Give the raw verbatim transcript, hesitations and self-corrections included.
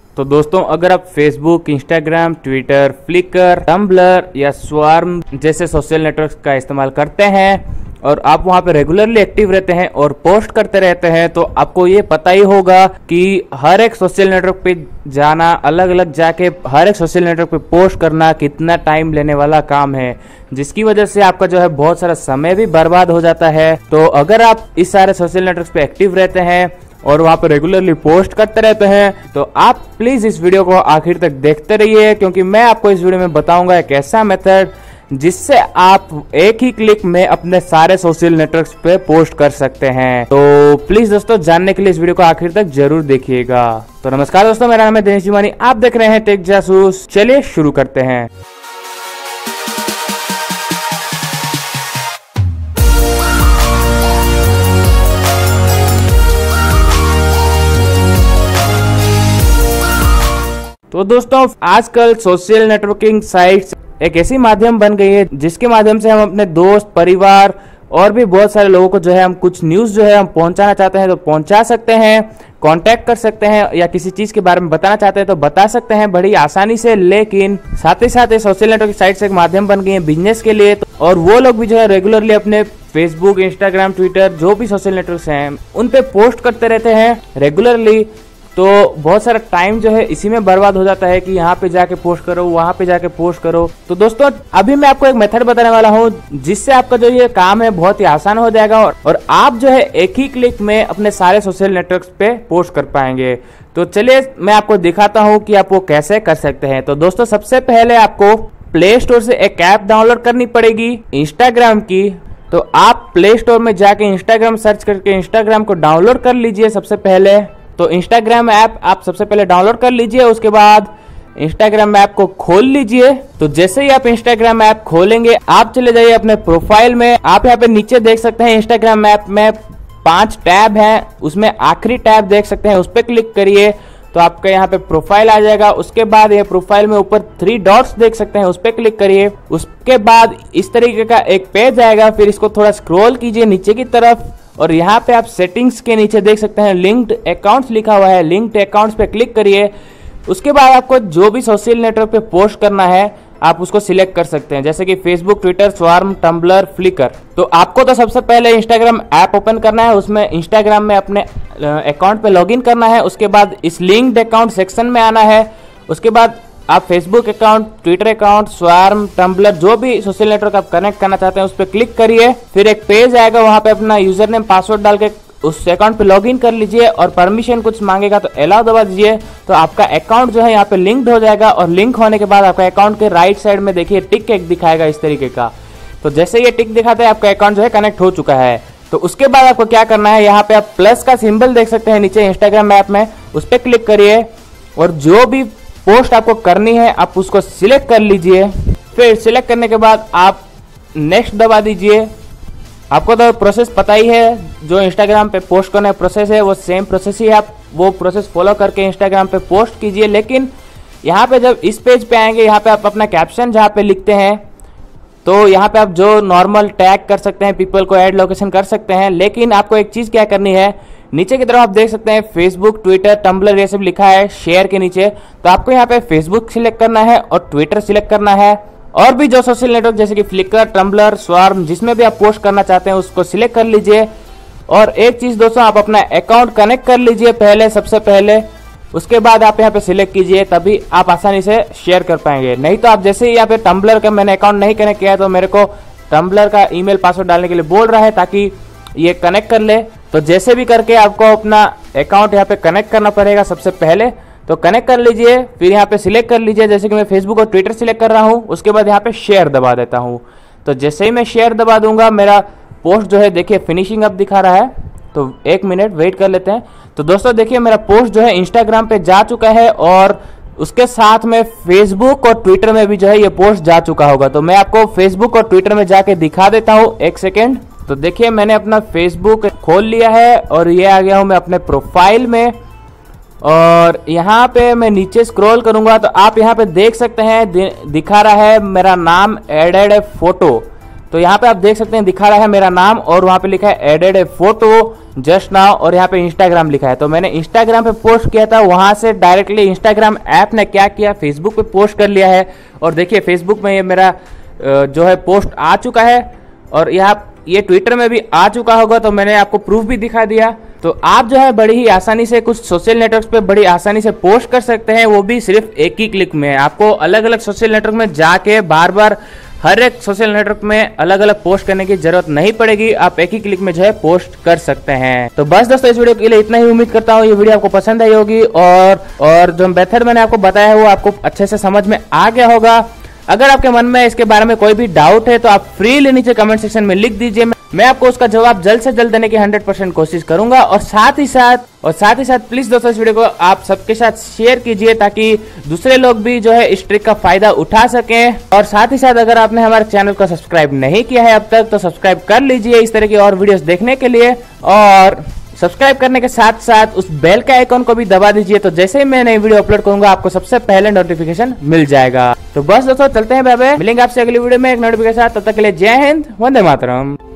तो दोस्तों अगर आप Facebook, Instagram, Twitter, Flickr, Tumblr या स्वार्म जैसे सोशल नेटवर्क का इस्तेमाल करते हैं और आप वहां पे रेगुलरली एक्टिव रहते हैं और पोस्ट करते रहते हैं, तो आपको ये पता ही होगा कि हर एक सोशल नेटवर्क पे जाना, अलग अलग जाके हर एक सोशल नेटवर्क पे पोस्ट करना कितना टाइम लेने वाला काम है, जिसकी वजह से आपका जो है बहुत सारा समय भी बर्बाद हो जाता है। तो अगर आप इस सारे सोशल नेटवर्क पे एक्टिव रहते हैं और वहां पर रेगुलरली पोस्ट करते रहते हैं, तो आप प्लीज इस वीडियो को आखिर तक देखते रहिए, क्योंकि मैं आपको इस वीडियो में बताऊंगा एक ऐसा मेथड जिससे आप एक ही क्लिक में अपने सारे सोशल नेटवर्क्स पे पोस्ट कर सकते हैं। तो प्लीज दोस्तों जानने के लिए इस वीडियो को आखिर तक जरूर देखिएगा। तो नमस्कार दोस्तों, मेरा नाम है दिनेश जीवानी, आप देख रहे हैं टेक जासूस। चलिए शुरू करते हैं। तो दोस्तों आजकल सोशल नेटवर्किंग साइट्स एक ऐसी माध्यम बन गई है जिसके माध्यम से हम अपने दोस्त, परिवार और भी बहुत सारे लोगों को जो है हम कुछ न्यूज़ जो है हम पहुंचाना चाहते हैं तो पहुंचा सकते हैं, कांटेक्ट कर सकते हैं, या किसी चीज़ के बारे में बताना चाहते हैं तो बता सकते हैं बड़ी आसानी से। लेकिन साथ ही साथ सोशल नेटवर्किंग साइट्स एक माध्यम बन गई है बिजनेस के लिए, और वो लोग भी जो है रेगुलरली अपने फेसबुक, इंस्टाग्राम, ट्विटर जो भी सोशल नेटवर्क्स हैं उन पे पोस्ट करते रहते हैं रेगुलरली। तो बहुत सारा टाइम जो है इसी में बर्बाद हो जाता है कि यहाँ पे जाके पोस्ट करो, वहां पे जाके पोस्ट करो। तो दोस्तों अभी मैं आपको एक मेथड बताने वाला हूँ जिससे आपका जो ये काम है बहुत ही आसान हो जाएगा और, और आप जो है एक ही क्लिक में अपने सारे सोशल नेटवर्क्स पे पोस्ट कर पाएंगे। तो चलिए मैं आपको दिखाता हूँ कि आप वो कैसे कर सकते हैं। तो दोस्तों सबसे पहले आपको प्ले स्टोर से एक ऐप डाउनलोड करनी पड़ेगी इंस्टाग्राम की। तो आप प्ले स्टोर में जाके इंस्टाग्राम सर्च करके इंस्टाग्राम को डाउनलोड कर लीजिए सबसे पहले। तो इंस्टाग्राम ऐप आप सबसे पहले डाउनलोड कर लीजिए, उसके बाद इंस्टाग्राम ऐप को खोल लीजिए। तो जैसे ही आप इंस्टाग्राम ऐप खोलेंगे आप चले जाइए अपने प्रोफाइल में। आप यहाँ पे नीचे देख सकते हैं इंस्टाग्राम ऐप में पांच टैब हैं, उसमें आखिरी टैब देख सकते हैं, उस पर क्लिक करिए तो आपका यहाँ पे प्रोफाइल आ जाएगा। उसके बाद ये प्रोफाइल में ऊपर थ्री डॉट्स देख सकते हैं, उस पर क्लिक करिए। उसके बाद इस तरीके का एक पेज आएगा, फिर इसको थोड़ा स्क्रॉल कीजिए नीचे की तरफ और यहाँ पे आप सेटिंग्स के नीचे देख सकते हैं लिंक्ड अकाउंट्स लिखा हुआ है, लिंक्ड अकाउंट्स पे क्लिक करिए। उसके बाद आपको जो भी सोशल नेटवर्क पे पोस्ट करना है आप उसको सिलेक्ट कर सकते हैं, जैसे कि Facebook, Twitter, Swarm, Tumblr, Flickr. तो आपको तो सबसे पहले इंस्टाग्राम ऐप ओपन करना है, उसमें इंस्टाग्राम में अपने अकाउंट पे लॉगिन करना है। उसके बाद इस लिंक्ड अकाउंट सेक्शन में आना है। उसके बाद आप Facebook account, Twitter account, Swarm, Tumblr जो भी सोशल नेटवर्क आप कनेक्ट करना चाहते हैं उस पर क्लिक करिए। फिर एक पेज आएगा, वहां पे अपना यूजर नेम, पासवर्ड डाल के उस अकाउंट पे लॉगिन कर लीजिए और परमिशन कुछ मांगेगा तो अलाउ दबा दीजिए। तो आपका अकाउंट जो है यहाँ पे लिंक्ड हो जाएगा और लिंक होने के बाद आपका अकाउंट के राइट साइड में देखिए टिक एक दिखाएगा इस तरीके का। तो जैसे ये टिक दिखाता है आपका अकाउंट जो है कनेक्ट हो चुका है। तो उसके बाद आपको क्या करना है, यहाँ पे आप प्लस का सिंबल देख सकते हैं नीचे इंस्टाग्राम ऐप में, उस पर क्लिक करिए और जो भी पोस्ट आपको करनी है आप उसको सिलेक्ट कर लीजिए। फिर सिलेक्ट करने के बाद आप नेक्स्ट दबा दीजिए। आपको तो प्रोसेस पता ही है, जो इंस्टाग्राम पे पोस्ट करने प्रोसेस है वो सेम प्रोसेस ही है, आप वो प्रोसेस फॉलो करके इंस्टाग्राम पे पोस्ट कीजिए। लेकिन यहाँ पे जब इस पेज पे आएंगे, यहाँ पे आप अपना कैप्शन जहाँ पे लिखते हैं तो यहाँ पे आप जो नॉर्मल टैग कर सकते हैं, पीपल को ऐड लोकेशन कर सकते हैं। लेकिन आपको एक चीज क्या करनी है, नीचे की तरफ आप देख सकते हैं फेसबुक, ट्विटर, टम्बलर ये सब लिखा है शेयर के नीचे। तो आपको यहाँ पे फेसबुक सिलेक्ट करना है और ट्विटर सिलेक्ट करना है, और भी जो सोशल नेटवर्क जैसे कि फ्लिकर, टम्बलर, स्वार्म जिसमें भी आप पोस्ट करना चाहते हैं उसको सिलेक्ट कर लीजिए। और एक चीज दोस्तों, आप अपना अकाउंट कनेक्ट कर लीजिए पहले, सबसे पहले। उसके बाद आप यहाँ पे सिलेक्ट कीजिए, तभी आप आसानी से शेयर कर पाएंगे। नहीं तो आप जैसे ही यहाँ पे टम्बलर का मैंने अकाउंट नहीं कनेक्ट किया है तो मेरे को टम्बलर का ईमेल पासवर्ड डालने के लिए बोल रहा है ताकि ये कनेक्ट कर ले। तो जैसे भी करके आपको अपना अकाउंट यहाँ पे कनेक्ट करना पड़ेगा सबसे पहले। तो कनेक्ट कर लीजिए, फिर यहाँ पे सिलेक्ट कर लीजिए, जैसे कि मैं फेसबुक और ट्विटर सिलेक्ट कर रहा हूँ। उसके बाद यहाँ पे शेयर दबा देता हूँ। तो जैसे ही मैं शेयर दबा दूंगा मेरा पोस्ट जो है देखिए फिनिशिंग अप दिखा रहा है। तो एक मिनट वेट कर लेते हैं। तो दोस्तों देखिए मेरा पोस्ट जो है इंस्टाग्राम पे जा चुका है और उसके साथ में फेसबुक और ट्विटर में भी जो है ये पोस्ट जा चुका होगा। तो मैं आपको फेसबुक और ट्विटर में जाके दिखा देता हूँ, एक सेकेंड। तो देखिए मैंने अपना फेसबुक खोल लिया है और ये आ गया हूँ मैं अपने प्रोफाइल में। और यहाँ पे मैं नीचे स्क्रॉल करूंगा तो आप यहाँ पे देख सकते हैं दिखा रहा है मेरा नाम एडेड फोटो। तो यहाँ पे आप देख सकते हैं दिखा रहा है मेरा नाम और वहाँ पे लिखा है एडेड फोटो, जस्ट नाउ और यहाँ पे इंस्टाग्राम लिखा है। तो मैंने इंस्टाग्राम पे पोस्ट किया था, वहां से डायरेक्टली इंस्टाग्राम ऐप ने क्या किया, फेसबुक पे पोस्ट कर लिया है। और देखिए फेसबुक में ये मेरा जो है पोस्ट आ चुका है और यहाँ ये ट्विटर में भी आ चुका होगा, तो मैंने आपको प्रूफ भी दिखा दिया। तो आप जो है बड़ी ही आसानी से कुछ सोशल नेटवर्क पे बड़ी आसानी से पोस्ट कर सकते हैं, वो भी सिर्फ एक ही क्लिक में। आपको अलग अलग सोशल नेटवर्क में जाके बार बार हर एक सोशल नेटवर्क में अलग अलग पोस्ट करने की जरूरत नहीं पड़ेगी, आप एक ही क्लिक में जो है पोस्ट कर सकते हैं। तो बस दोस्तों इस वीडियो के लिए इतना ही। उम्मीद करता हूँ ये वीडियो आपको पसंद आई होगी और और जो मेथड मैंने आपको बताया है वो आपको अच्छे से समझ में आ गया होगा। अगर आपके मन में इसके बारे में कोई भी डाउट है तो आप फ्रीली नीचे कमेंट सेक्शन में लिख दीजिए, मैं आपको उसका जवाब जल्द से जल्द देने की हंड्रेड परसेंट कोशिश करूंगा। और साथ ही साथ और साथ ही साथ प्लीज दोस्तों इस वीडियो को आप सबके साथ शेयर कीजिए ताकि दूसरे लोग भी जो है इस ट्रिक का फायदा उठा सकें। और साथ ही साथ अगर आपने हमारे चैनल को सब्सक्राइब नहीं किया है अब तक तो सब्सक्राइब कर लीजिए इस तरह की और वीडियोस देखने के लिए। और सब्सक्राइब करने के साथ साथ उस बेल के आइकॉन को भी दबा दीजिए, तो जैसे ही मैं नई वीडियो अपलोड करूंगा आपको सबसे पहले नोटिफिकेशन मिल जाएगा। तो बस दोस्तों चलते हैं, बाय बाय। मिलेंगे आपसे अगली वीडियो में एक नोटिफिकेशन के साथ, तब तक के लिए जय हिंद, वंदे मातरम।